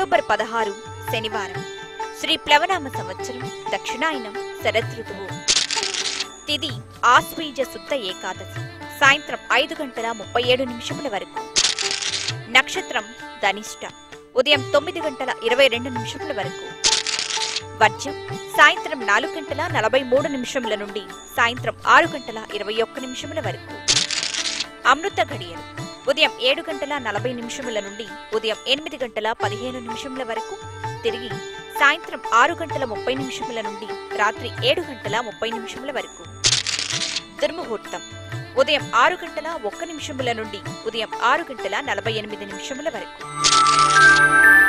October 16 శనివారం. శ్రీ ప్లవనామ సంవత్సరం, దక్షిణాయనం, శరదృతువు. తిథి ఆశ్వీజ శుద్ధ ఏకాదశి, సాయంత్రం 5:37 వరకు. నక్షత్రం ధనిష్ట, ఉదయం 9:22 వరకు. వర్జ్యం సాయంత్రం 4:43 నుండి సాయంత్రం 6:21 వరకు. అమృత ఘడియలు ఉదయం 7:40 నుండి ఉదయం 8:15 వరకు. తిరిగి సాయంత్రం 6:30 నుండి రాత్రి 7:30 వరకు. దుర్ముహూర్తం ఉదయం 6:01 నుండి ఉదయం 6:48 వరకు.